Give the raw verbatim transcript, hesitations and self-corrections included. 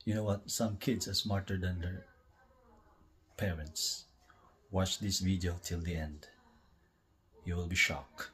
You know what? Some kids are smarter than their parents. Watch this video till the end. You will be shocked.